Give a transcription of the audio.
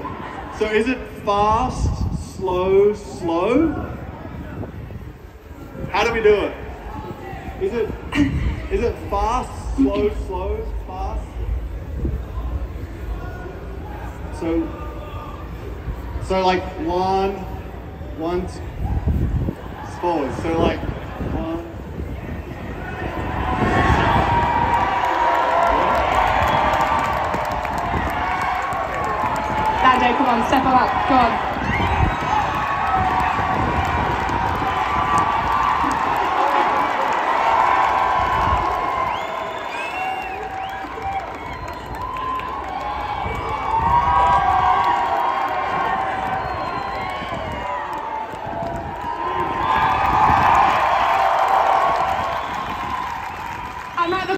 So is it fast, slow, slow? How do we do it? Is it fast, slow, slow, fast? So like one, forward. So like one. Lando, come on, step up, go on.